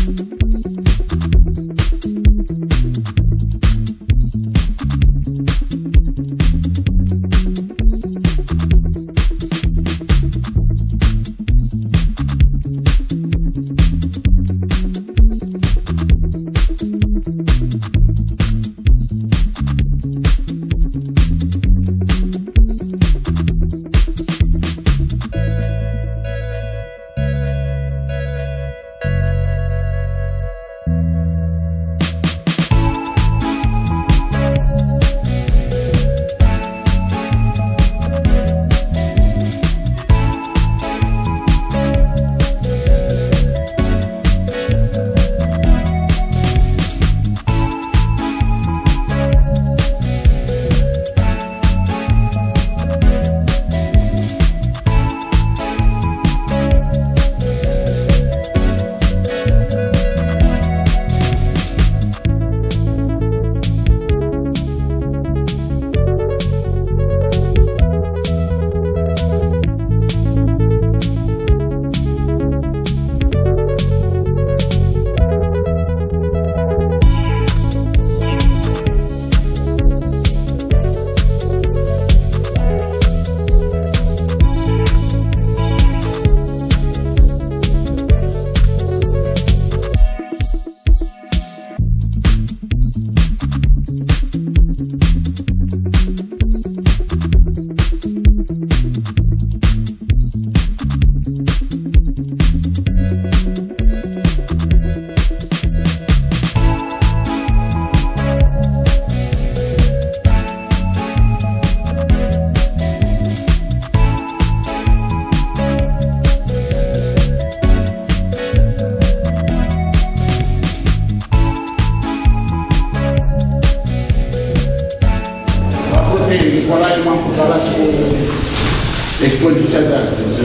expoziția de astăzi.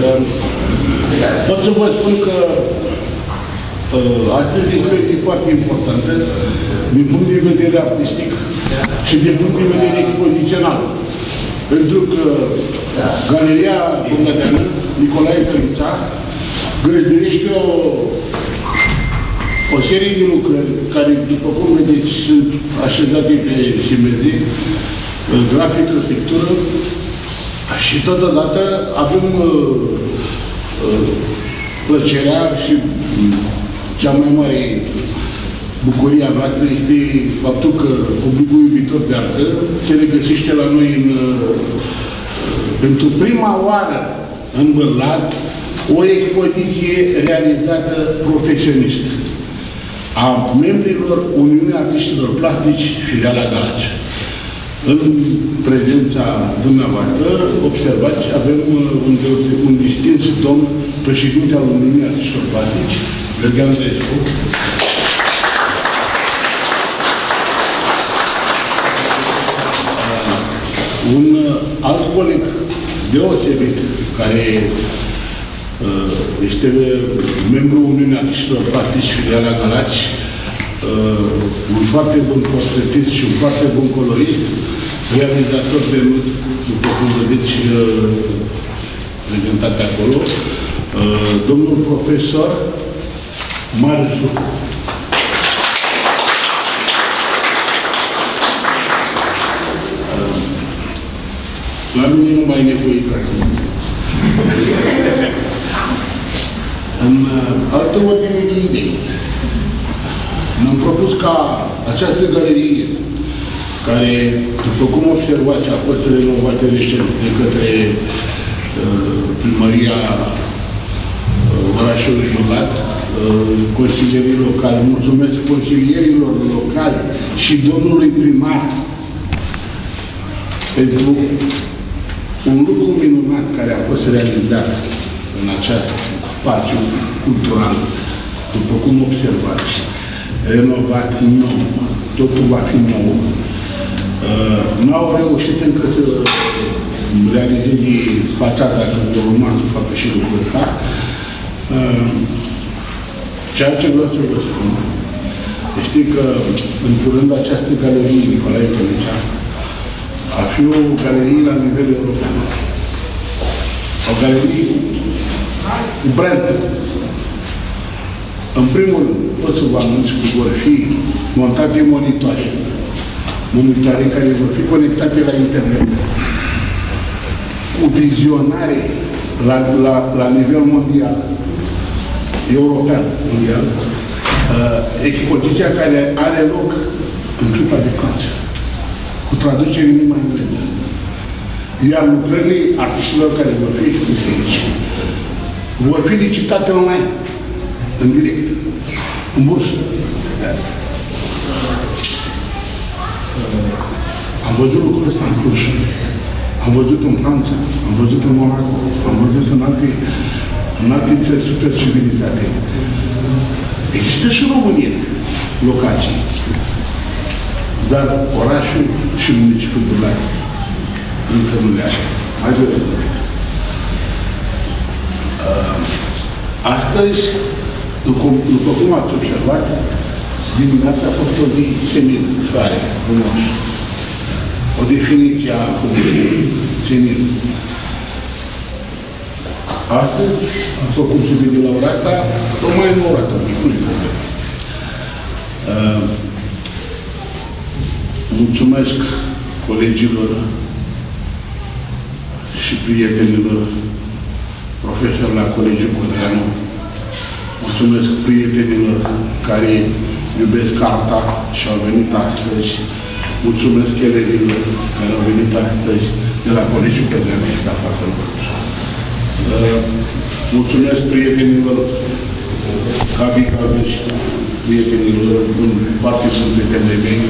Pot să vă spun că astăzi e foarte importantă din punct de vedere artistic și din punct de vedere expozițional. Pentru că Galeria Bogdaneanu, Nicolae Călița, găzduiește o serie de lucrări care, după cum vedeți, sunt așezate pe simezi, grafică, pictură, și totodată avem plăcerea și cea mai mare bucurie a noastră este faptul că publicul iubitor de artă se regăsește la noi pentru prima oară în Bârlad o expoziție realizată profesionist a membrilor Uniunii Artiștilor Plastici, filiala Galați. În prezența dumneavoastră, observați, avem un distins domn președinte al Uniunii Artiștilor Plastici, Gheorghe Andreescu. Un alt coleg deosebit, care este membru Uniunii Artiștilor Plastici, filiala Galați, un foarte bun portretist și un foarte bun colorist, realizator de nut, după cum vedeți prezentat acolo, domnul profesor Marzu. La mine nu mai e nevoie, practic. În altă ordine de idei, ne-am propus ca această galerie, care, după cum observați, a fost renovată recent de către primăria orașului Bârlad, consilierii locali, mulțumesc consilierilor locali și domnului primar pentru un lucru minunat care a fost realizat în acest spațiu cultural, după cum observați, renovat nou, totul va fi nou. N-au reușit încă să realizeze fațada, că vor urma să facă și lucrul ăsta. Ceea ce vreau să vă spun, știi că în curând această galerie Nicolae Călița a fi o galerie la nivel european. O galerie cu brand. În primul rând, pot să vă anunț că vor fi montate monitoare care vor fi conectate la internet, cu vizionare la nivel mondial, european mondial, expoziția care are loc în clipa de față, cu traducere în limba engleză. Iar lucrările artiștilor care vor fi expuse aici vor fi licitate online, în direct, în bursă. Am văzut lucrul ăsta în Cluj, am văzut în Franța, am văzut în Monaco, am văzut în alte țări super civilizate. Există și în România locații, dar orașul și municipiul Dulai încă nu le așa. Mai doresc. Astăzi, după cum ați observat, dimineața a fost o zi senin, soare, frumos. O definiție a senin. Astăzi, după cum se vede la ora asta, o mai înorat un pic, nu-i problemă. Mulțumesc colegilor și prietenilor profesori la Colegiul Codreanu. Mulțumesc prietenilor care iubesc arta și au venit astăzi. Mulțumesc elevilor care au venit astăzi de la Colegiul Codreanu și de afară. Mulțumesc prietenilor Gabi Gabeș, prietenilor, în parte sunt prietenii mei.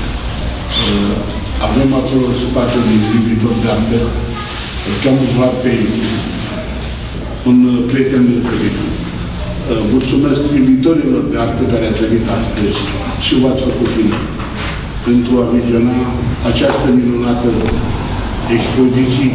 Avem acolo spațiu de iubitor de artă. Îl cheamă Vlad pe un prieten deosebit. Mulțumesc iubitorilor de artă care ați venit astăzi și v-ați făcut bine pentru a viziona această minunată expoziție,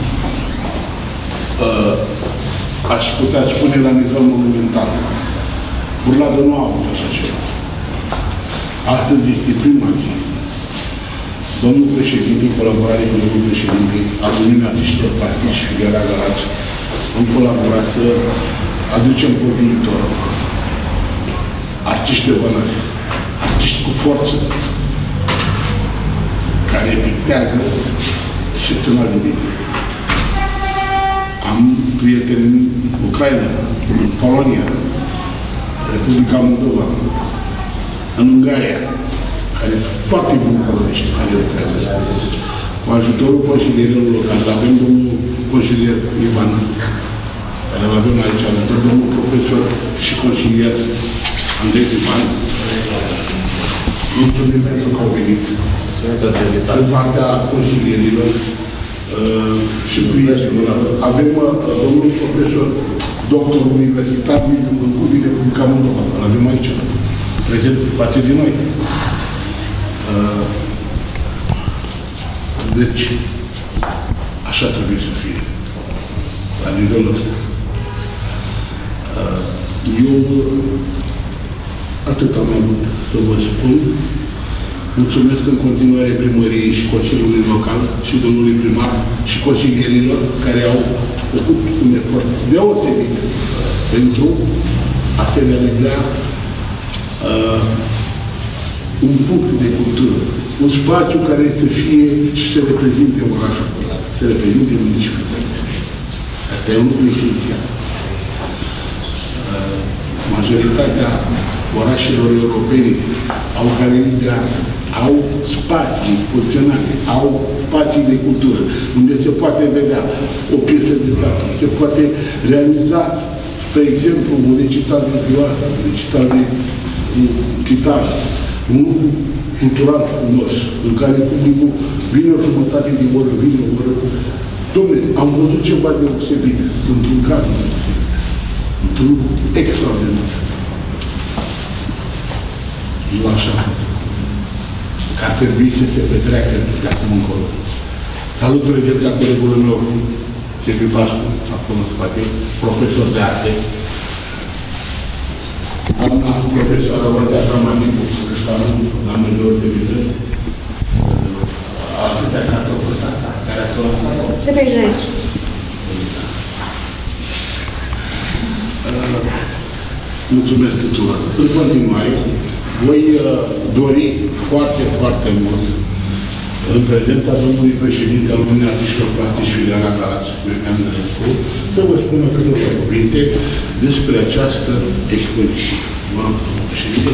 aș putea spune la nivel monumental. Burladă nu a avut așa ceva. Astăzi este prima zi. Domnul președinte, în colaborare cu domnul președinte al Uniunii Artiștilor Plastici și Filiera Galați, am colaborat să aducem pe viitor artiști de valoare, artiști cu forță, care pictează excepțional de bine. Am prieteni în Ucraina, în Polonia, Republica Moldova, în Ungaria, care sunt foarte buni coloriști, care lucrează. Cu ajutorul consilierilor locali, avem domnul consilier Ivan, care îl avem aici alături, domnul profesor și consilier Andrei Ivan. Mulțumim pentru că au venit. În partea consilierilor și prietenilor. Avem domnul profesor, doctor universitar, în Cuvile, în Moldova. Îl avem aici, prezent față de noi. Deci, așa trebuie să fie, la nivelul ăsta. Eu atât am avut să vă spun. Mulțumesc în continuare primăriei și Consiliului Local și domnului primar și consilierilor care au făcut un efort deosebit pentru a se realiza un punct de cultură, un spațiu care să fie și să reprezinte orașul, să reprezinte municipiul. Asta e un lucru esențial. Majoritatea orașelor europene au galerii de artă, au spații poziționate, au spații de cultură, unde se poate vedea o piesă de teatru, se poate realiza, pe exemplu, un recital de vioară, un recital de chitară, un lucru cultural frumos, în care publicul vine o jumătate de oră, vine o oră. Dom'le, am văzut ceva deosebit, într-un caz deosebit, într-un lucru extraordinar. Nu așa, că ar trebui să se petreacă de acum încolo. Salut prezența colegului meu, Silviu Pascu, acolo în spate, profesor de arte. Doamna profesoară Ordea Ramanicu, doamnă deosebită, atâtea carte au fost asta, care ați luat asta? Trebuie și aici. Mulțumesc tuturor. În continuare, voi dori foarte, foarte mult în prezența domnului președinte al Uniunii Artiștilor Plastici Vileana Galați, Andreescu, să vă spună câteva cuvinte despre această expoziție. Vă rog, domnul președinte.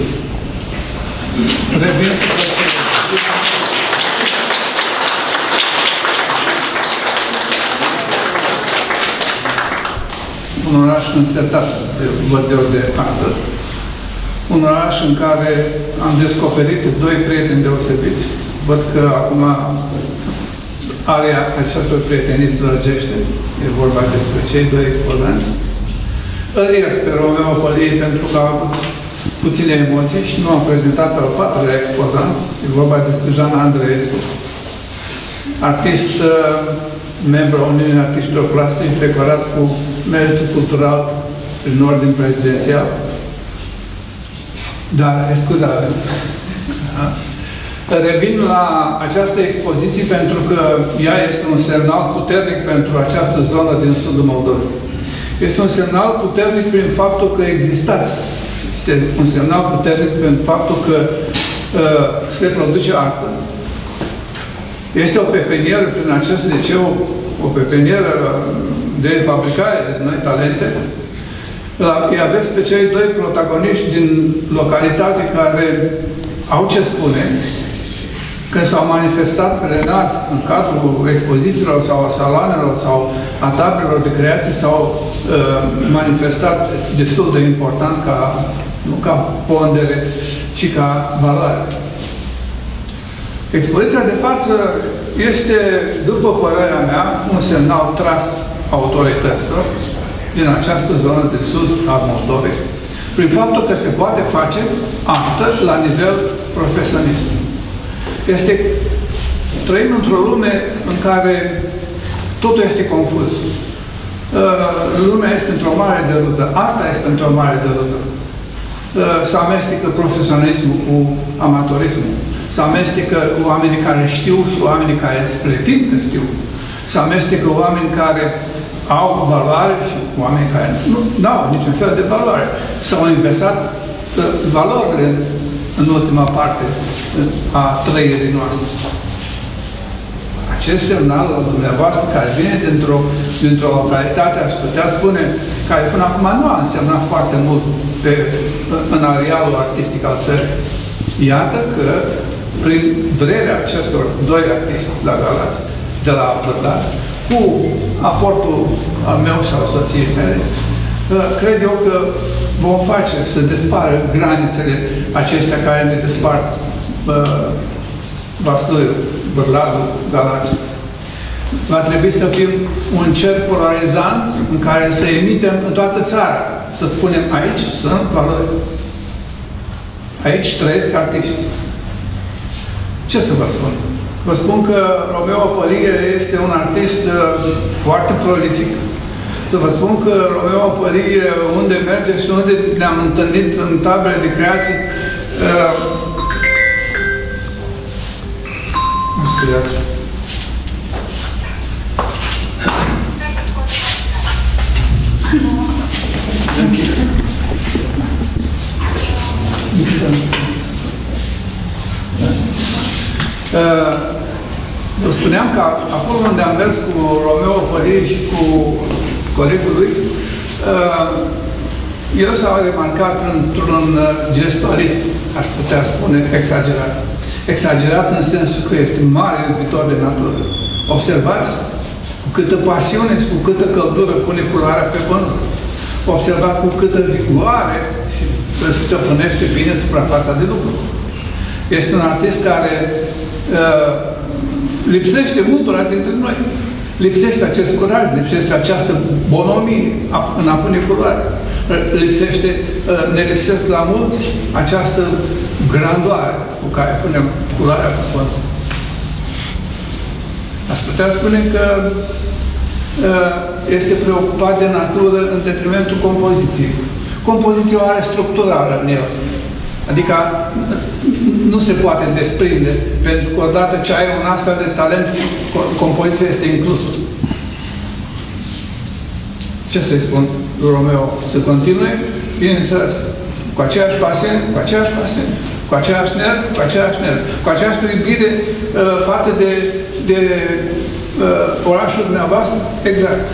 Un oraș însetat de vădeuri de artă, un oraș în care am descoperit doi prieteni deosebiți. Văd că acum area acestor prietenii se lărgește. E vorba despre cei doi expozanți. Îl iert pe Romeo Pălie pentru că a avut puține emoții și nu am prezentat pe al patrulea expozant. E vorba despre Jean Andreescu, artist, membru al Uniunii Artiștilor Plastici, decorat cu meritul cultural prin ordin prezidențial. Dar, scuzați, revin la această expoziție pentru că ea este un semnal puternic pentru această zonă din sudul Moldovei. Este un semnal puternic prin faptul că existați. Este un semnal puternic prin faptul că se produce artă. Este o pepenieră prin acest liceu, o pepenieră de fabricare de noi talente. Îi aveți pe cei doi protagoniști din localitate care au ce spune, când s-au manifestat plenar în cadrul expozițiilor sau a saloanelor sau a tablelor de creații s-au manifestat destul de important nu ca pondere, ci ca valoare. Expoziția de față este, după părerea mea, un semnal tras autorităților din această zonă de sud al Moldovei, prin faptul că se poate face artă la nivel profesionist. Trăim într-o lume în care totul este confuz. Lumea este într-o mare derudă, arta este într-o mare derudă. Se amestecă profesionismul cu amatorismul. Se amestecă oamenii care știu și oamenii care pretind că știu. Se amestecă oameni care au valoare și oameni care nu au niciun fel de valoare. S-au inversat valorile în ultima parte a trăirii noastre. Acest semnal al dumneavoastră care vine dintr-o localitate, aș putea spune, care până acum nu a însemnat foarte mult în arealul artistic al țării. Iată că prin vrerea acestor doi artiști la Galați, de la Plătar, cu aportul al meu și al soției mele, cred eu că vom face să dispară granițele acestea care ne despart Vaslui, Bârladu, Galați. Va trebui să fim un cer polarizant în care să emitem în toată țara. Să spunem, aici sunt valori. Aici trăiesc artiști. Ce să vă spun? Vă spun că Romeo Pălie este un artist foarte prolific. Să vă spun că Romeo Pălie, unde merge și unde ne-am întâlnit în tabele de creații, nu scuzați. Vă spuneam că acolo unde am mers cu Romeo Pălie și cu colegul lui, el s-a remarcat într-un gestualism, aș putea spune, exagerat. Exagerat în sensul că este mare iubitor de natură. Observați cu câtă pasiune și cu câtă căldură pune culoarea pe pânză. Observați cu câtă vigoare și stăpânește bine suprafața de lucru. Este un artist care lipsește multora dintre noi. Lipsește acest curaj, lipsește această bonomie în a pune culoare. Ne lipsesc la mulți această grandoare cu care punem culoarea pe pânză. Aș putea spune că este preocupat de natură în detrimentul compoziției. Compoziția o are structurală în el. Adică nu se poate desprinde, pentru că odată ce ai un astfel de talent, compoziția este inclusă. Ce să-i spun lui Romeo? Să continue? bineînțeles, cu aceeași pasiune, cu aceeași pasiune, cu aceeași nerv, cu aceeași nerv, cu aceeași iubire față de orașul dumneavoastră, exact.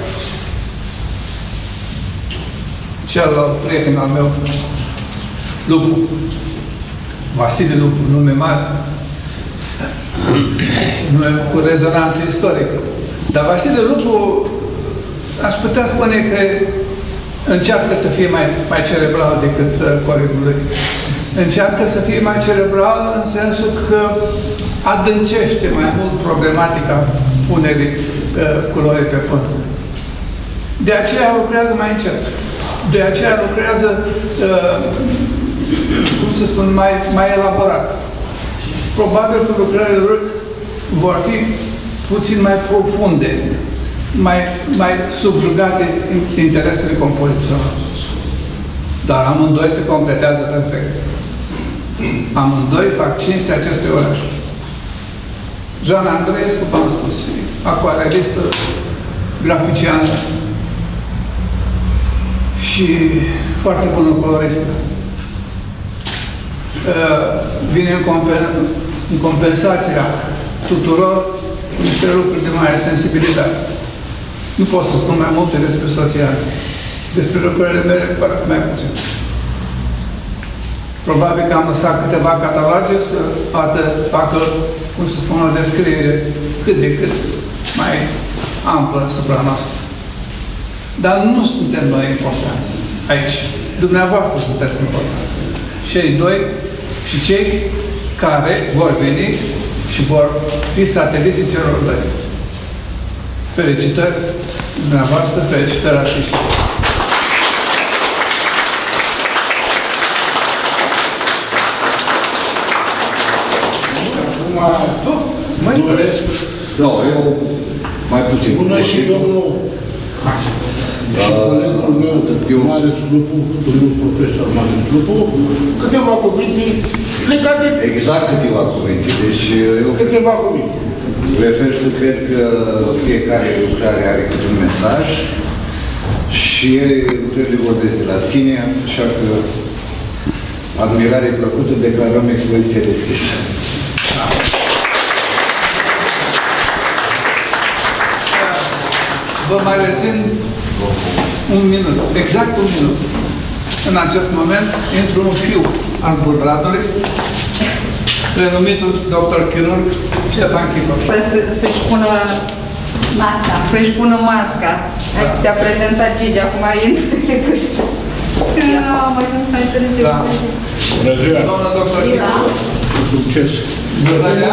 Celălalt prieten al meu, Lupu, Vasile Lupu, nume mare, nume cu rezonanță istorică. Dar Vasile Lupu, aș putea spune că încearcă să fie mai cerebral decât colegul lui. Încearcă să fie mai cerebral în sensul că adâncește mai mult problematica punerii culorii pe pânză. De aceea lucrează mai încet. De aceea lucrează, cum să spun, mai elaborat. Probabil că lucrările lor vor fi puțin mai profunde, mai subjugate interesului compozițional. Dar amândoi se completează perfect. Amândoi fac cinstea acestui oraș. Joana Andreescu, v-am spus, acuarelistă, graficiană și foarte bună coloristă. Vine în compensația tuturor niște lucruri de mare sensibilitate. Nu pot să spun mai multe despre soția, despre lucrurile mele, parcă mai puțin. Probabil că am lăsat câteva cataloge să facă, cum să spun, o descriere cât de cât mai amplă asupra noastră. Dar nu suntem noi importanți aici. Dumneavoastră sunteți importanți. Cei doi și cei care vor veni și vor fi sateliții celor doi. Felicitări dumneavoastră, felicitări artiștilor. Acum doresc... Nu, eu mai puțin. Bună și domnul și colegul meu, Marius Lupu, domnul profesor Marius Lupu, câteva cuvinte legate... Exact câteva cuvinte. Deci eu câteva cuvinte. prefer să cred că fiecare lucrare are câte un mesaj și ele lucrările vorbesc de la sine, așa că admirare plăcută, declarăm expoziția deschisă. Vă mai rețin un minut, exact un minut. În acest moment intru un fiu al Burdradului, renumitul doctor chirurg Ștefan Chipăș. Să-și pună masca. Să-și pună masca. Te-a prezentat Gigi, acum intră. Am ajuns mai târziu. Da. Bună ziua! Doamna doctor Chipăș. Succes! Bună ziua!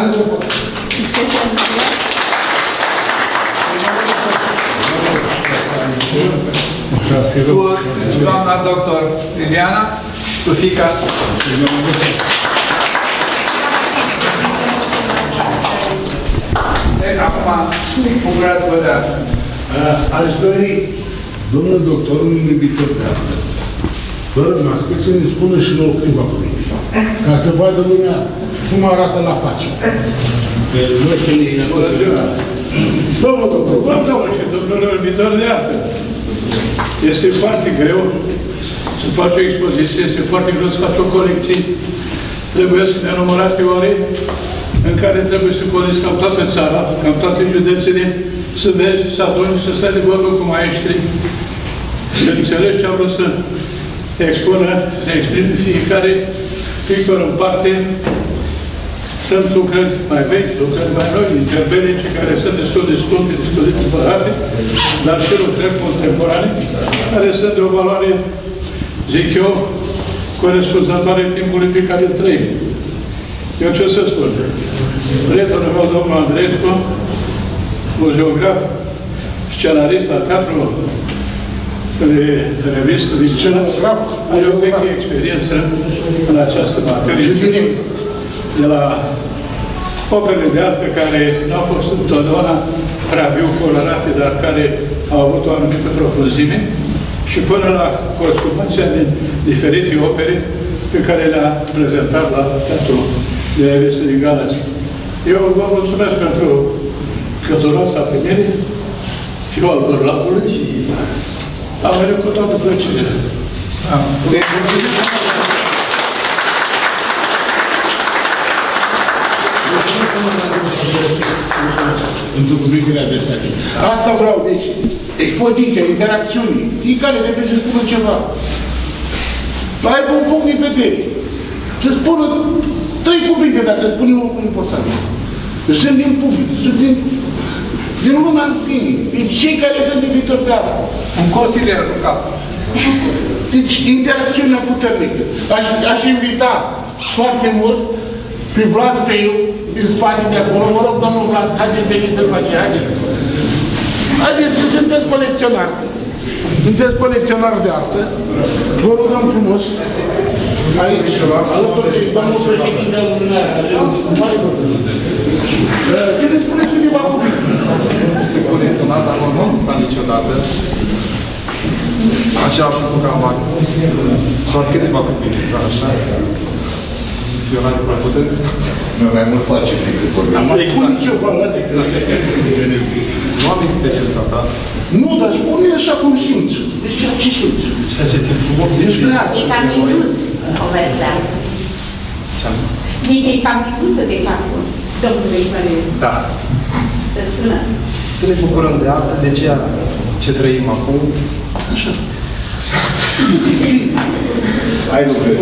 Cu doamna doctor Liliana, cu fiica. Acum, bucurați-vă de asta. Aș dori, domnul doctor, un iubitor de artă, fără mască, să ne spună și nouă câteva cuvinte, ca să vadă lumea cum arată la față. Domnul doctor, Domnul și domnul iubitor de artă, este foarte greu să faci o expoziție, este foarte greu să faci o colecție. Trebuie să ne numărate ore în care trebuie să colegi cam toată țara, cam toate județele, să vezi, să aduni, să stai de vorbă cu maestri, să înțelegi ce au vrut să expună, să exprime fiecare pictor în parte. Sunt lucrări mai vechi, lucrări mai noi, interbelice, care sunt destul de scumpe, destul de cumpărate, dar și lucrări contemporane, care sunt de o valoare, zic eu, corespunzătoare timpului pe care îl trăim. Eu ce să spun? Prietenul meu, domnul Andreescu, un geograf, scenarist la teatru, de revistă, din scenograf, are o veche experiență în această materie. De la operele de artă care nu au fost întotdeauna prea viu colorate, dar care au avut o anumită profunzime, și până la costumația de diferite opere pe care le-a prezentat la Teatrul de Reviste din Galați. Eu vă mulțumesc pentru călduroasa primire, fiul al Bărlapului. Am venit cu toată plăcerea. Pentru cuvintele adresate. Asta vreau, deci, expoziția, interacțiunii, fiecare trebuie să spună ceva. Aibă un punct de vedere. Să spună 3 cuvinte, dacă spune un lucru important. Sunt din public, sunt din lumea în sine. Deci cei care sunt de viitor pe apă. Un consilier cu cap. Deci, interacțiunea puternică. Aș invita foarte mult pe Vlad, pe eu, din spate de acolo. Vă rog, domnul Vlad, haideți, veniți să-l face, haideți. Haideți, că sunteți colecționari. Sunteți colecționari de artă. Vă rugăm frumos. Aici, alături de domnul președinte al ce ne spuneți câteva cuvinte? Se colecționa, dar nu am visat niciodată. Aceeași lucru ca bani. Doar câteva cuvinte, doar așa. Misionari prea puternic. Nu, mai mult face decât vorbim. Am spune ceva, luați Nu am experiența ta. Nu, dar spune așa cum simți. Deci ceea ce simți. Ceea ce simt frumos. E cam indus povestea. E cam indusă de parcul, domnule Ipăreu. Da. Să spună. Să ne bucurăm de artă, de ceea ce trăim acum. Așa. Hai lucruri.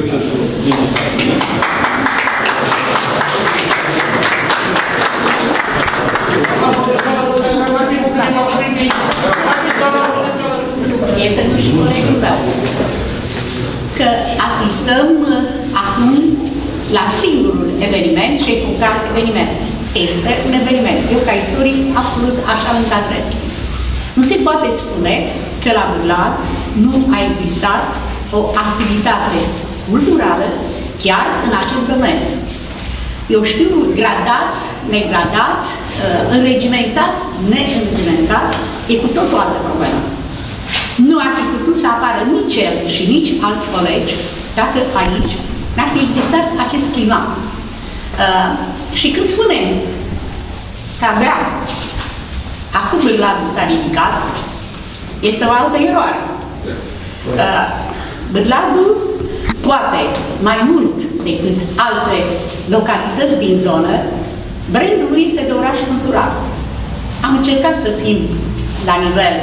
Prietenul și colegul meu, că asistăm acum la singurul eveniment și epocal eveniment. Este un eveniment. Eu, ca istoric, absolut așa îl încadrez. Nu se poate spune că la Bârlad nu a existat o activitate culturală chiar în acest domeniu. Eu știu, gradați, negradați, înregimentați, neînregimentați, e cu tot o altă problemă. Nu ar fi putut să apară nici el și nici alți colegi dacă aici n-ar fi existat acest climat. Și când spunem că abia acum Bârladul s-a ridicat, este o altă eroare. Bârladul poate mai mult decât alte localități din zonă, brandul lui este de oraș cultural. Am încercat să fim la nivel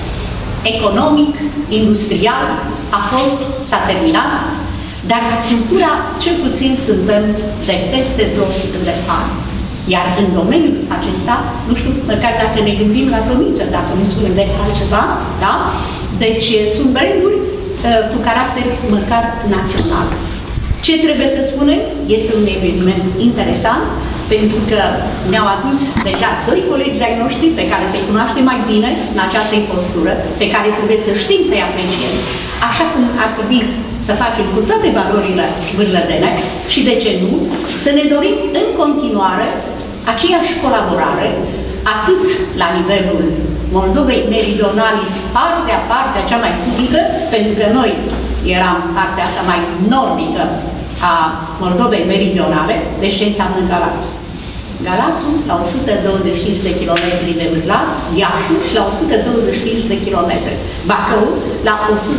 economic, industrial, a fost, s-a terminat, dar cultura, cel puțin, suntem de peste 200 de ani. Iar în domeniul acesta, nu știu, măcar dacă ne gândim la Tomiță, dacă nu spunem de altceva, da? Deci sunt branduri cu caracter măcar național. Ce trebuie să spunem? Este un eveniment interesant, pentru că ne-au adus deja 2 colegi de-ai noștri pe care să-i cunoaștem mai bine în această postură, pe care trebuie să știm să-i apreciem, așa cum ar trebui să facem cu toate valorile bârlădene și, de ce nu, să ne dorim în continuare aceeași colaborare, atât la nivelul Moldovei Meridionalis, partea cea mai sudică, pentru că noi eram partea asta mai nordică a Moldovei Meridionale, deci ce înseamnă Galați? Galațul la 125 de kilometri de Bârlad, Iașu la 125 de kilometri, Bacău la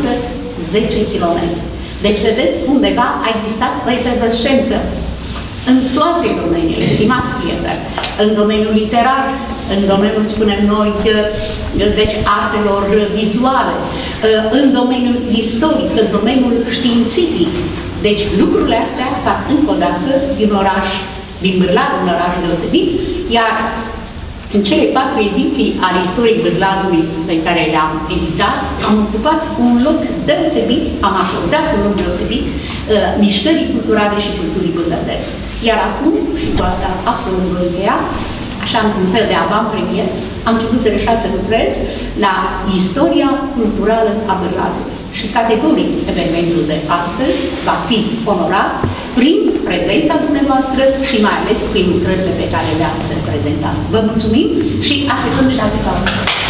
110 kilometri. Deci, vedeți, undeva a existat o efervescență în toate domeniile, stimați prieteni, în domeniul literar, în domeniul, spunem noi, deci artelor vizuale, în domeniul istoric, în domeniul științific. Deci lucrurile astea fac încă o dată din oraș, din Bârlad, un oraș deosebit, iar în cele 4 ediții ale istoriei Bârladului pe care le-am editat, am ocupat un loc deosebit, am acordat un loc deosebit mișcării culturale și culturii bârlădene. Iar acum, și cu asta absolut voi încheia, așa într-un fel de avant-premier, am început să reșa să lucrez la istoria culturală a Bârladului. Și categoric evenimentul de astăzi va fi onorat prin prezența dumneavoastră și mai ales prin lucrările pe care le-ați prezentat. Vă mulțumim și așteptăm și alte toate.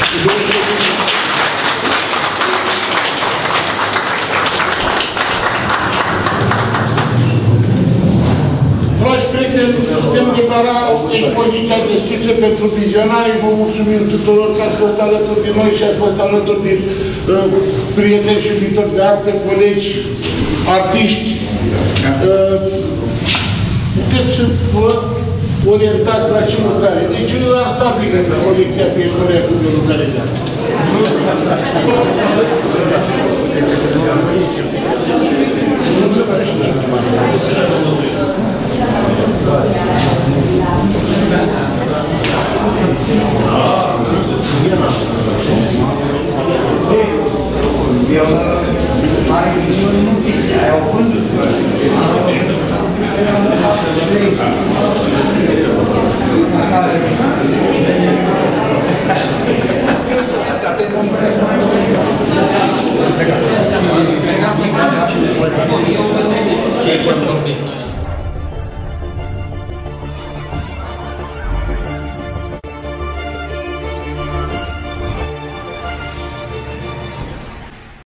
Dragi prieteni, putem declara expoziția deschisă pentru vizionare. Vă mulțumim tuturor că ați fost alături de noi și ați fost alături de prieteni și iubitori de artă, colegi, artiști, puteți să vă orientați la ce lucrare. Deci e artabilă colecția fiecare de lucrare de artă. Are